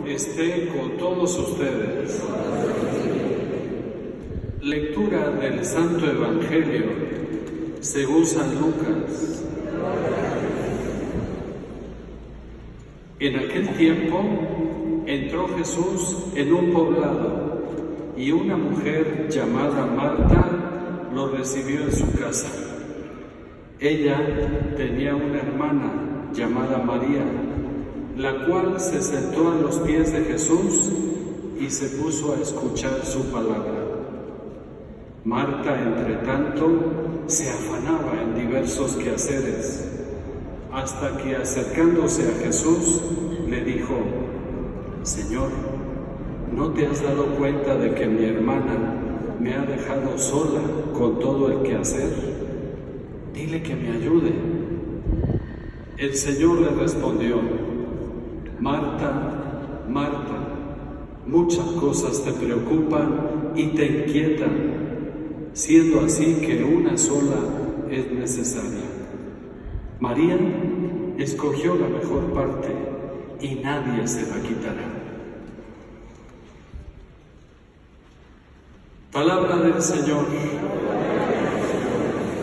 esté con todos ustedes. Lectura del Santo Evangelio según San Lucas. En aquel tiempo entró Jesús en un poblado y una mujer llamada Marta lo recibió en su casa. Ella tenía una hermana llamada María, la cual se sentó a los pies de Jesús y se puso a escuchar su palabra. Marta, entre tanto, se afanaba en diversos quehaceres, hasta que acercándose a Jesús, le dijo: Señor, ¿no te has dado cuenta de que mi hermana me ha dejado sola con todo el quehacer? Dile que me ayude. El Señor le respondió: Marta, Marta, muchas cosas te preocupan y te inquietan, siendo así que una sola es necesaria. María escogió la mejor parte y nadie se la quitará. Palabra del Señor.